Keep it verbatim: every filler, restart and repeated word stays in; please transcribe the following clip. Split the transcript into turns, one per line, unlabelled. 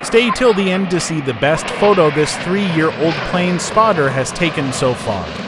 Stay till the end to see the best photo this three-year-old plane spotter has taken so far.